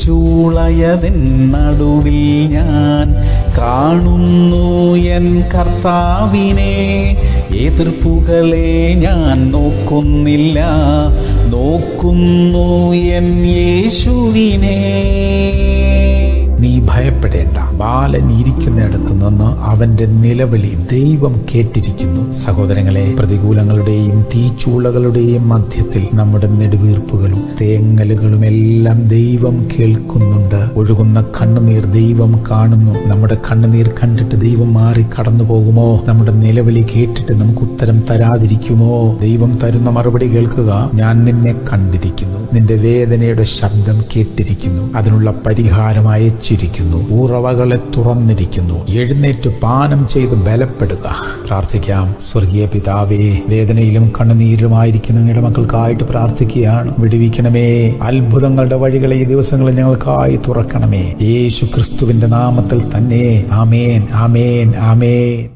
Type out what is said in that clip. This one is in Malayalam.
തീച്ചൂളയതിൻ നടുവിൽ ഞാൻ കാണുന്നു എൻ കർത്താവിനെ. എതിർപ്പുകളെ ഞാൻ നോക്കുന്നില്ല, നോക്കുന്നു എൻ യേശുവിനെ. നീ ഭയപ്പെടേണ്ട, ബാലൻ ഇരിക്കുന്നിടത്ത് നിന്ന് അവന്റെ നിലവിളി ദൈവം കേട്ടിരിക്കുന്നു. സഹോദരങ്ങളെ, പ്രതികൂലങ്ങളുടെയും തീച്ചൂളകളുടെയും മധ്യത്തിൽ നമ്മുടെ നെടുവീർപ്പുകളും തേങ്ങലുകളും എല്ലാം ദൈവം കേൾക്കുന്നുണ്ട്. ഒഴുകുന്ന കണ്ണുനീർ ദൈവം കാണുന്നു. നമ്മുടെ കണ്ണുനീർ കണ്ടിട്ട് ദൈവം മാറി കടന്നു പോകുമോ? നമ്മുടെ നിലവിളി കേട്ടിട്ട് നമുക്ക് ഉത്തരം തരാതിരിക്കുമോ? ദൈവം തരുന്ന മറുപടി കേൾക്കുക. ഞാൻ നിന്നെ കണ്ടിരിക്കുന്നു, നിന്റെ വേദനയുടെ ശബ്ദം കേട്ടിരിക്കുന്നു, അതിനുള്ള പരിഹാരം അയച്ചിരിക്കുന്നു, ഉറവകളെ തുറന്നിരിക്കുന്നു. എഴുന്നേറ്റ് പാനം ചെയ്ത് ബലപ്പെടുക. പ്രാർത്ഥിക്കാം. സ്വർഗീയ പിതാവേ, വേദനയിലും കണ്ണുനീരിലുമായിരിക്കുന്ന ഞങ്ങളുടെ മക്കൾക്കായിട്ട് പ്രാർത്ഥിക്കുകയാണ്. വിടുവിക്കണമേ. അത്ഭുതങ്ങളുടെ വഴികളെ ഈ ദിവസങ്ങളിൽ ഞങ്ങൾക്കായി തുറക്കണമേ. യേശു ക്രിസ്തുവിന്റെ നാമത്തിൽ തന്നെ. ആമേൻ, ആമേൻ, ആമേൻ.